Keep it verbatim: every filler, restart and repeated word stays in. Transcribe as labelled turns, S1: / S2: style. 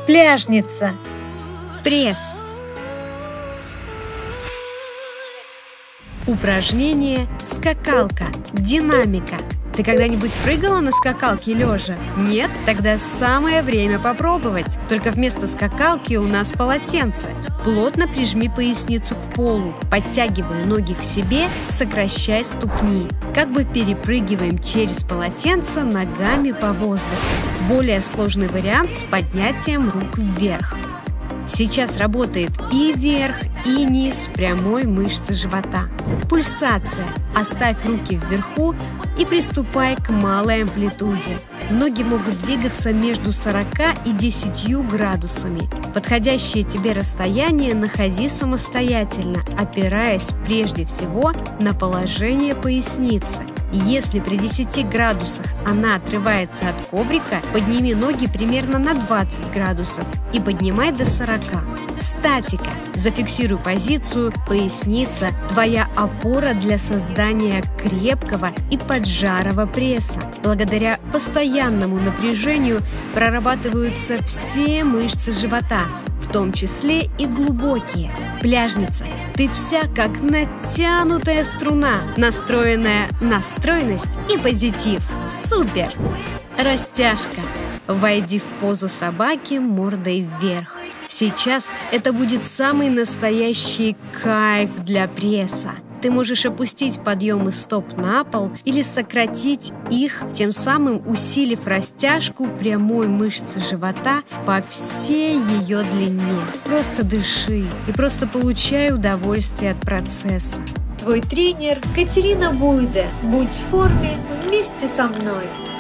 S1: Пляжница.
S2: Пресс. Упражнение скакалка, динамика. Ты когда-нибудь прыгала на скакалке лежа? Нет? Тогда самое время попробовать. Только вместо скакалки у нас полотенце. Плотно прижми поясницу к полу, подтягивай ноги к себе, сокращай ступни. Как бы перепрыгиваем через полотенце ногами по воздуху. Более сложный вариант с поднятием рук вверх. Сейчас работает и верх, и низ прямой мышцы живота. Пульсация. Оставь руки вверху и приступай к малой амплитуде. Ноги могут двигаться между сорока и десятью градусами. Подходящее тебе расстояние находи самостоятельно, опираясь прежде всего на положение поясницы. Если при десяти градусах она отрывается от коврика, подними ноги примерно на двадцать градусов и поднимай до сорока. Статика. Зафиксируй позицию, поясница – твоя опора для создания крепкого и поджарого пресса. Благодаря постоянному напряжению прорабатываются все мышцы живота, в том числе и глубокие. Пляжница. Ты вся как натянутая струна, настроенная на стройность и позитив. Супер! Растяжка. Войди в позу собаки мордой вверх. Сейчас это будет самый настоящий кайф для пресса. Ты можешь опустить подъемы стоп на пол или сократить их, тем самым усилив растяжку прямой мышцы живота по всей ее длине. Просто дыши и просто получай удовольствие от процесса.
S1: Твой тренер Катерина Буйда. Будь в форме вместе со мной.